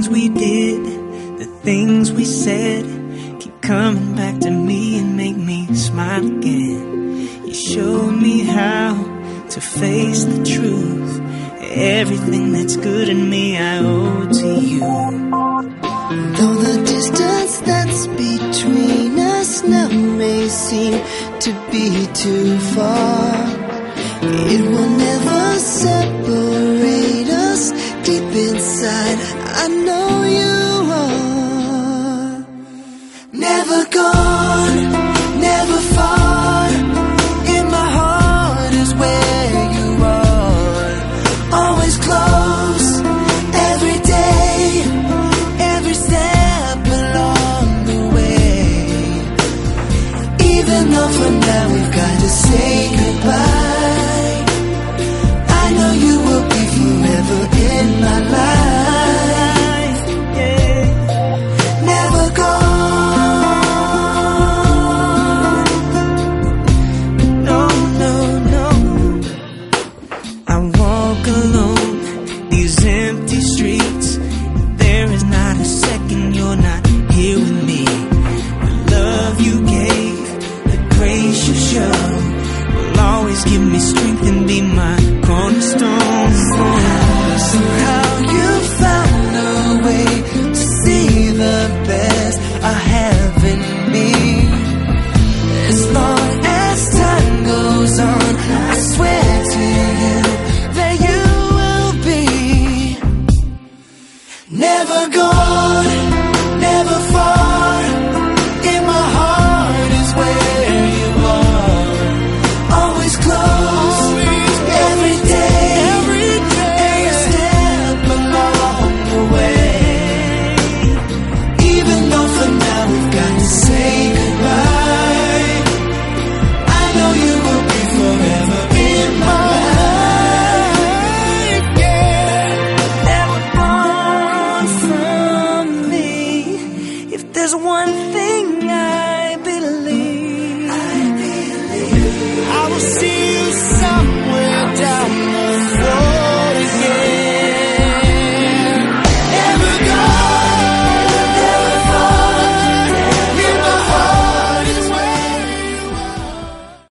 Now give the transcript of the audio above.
things we did, the things we said, keep coming back to me and make me smile again. You showed me how to face the truth. Everything that's good in me I owe to you. Though the distance that's between us now may seem to be too far, it will never separate us. Deep inside, I know you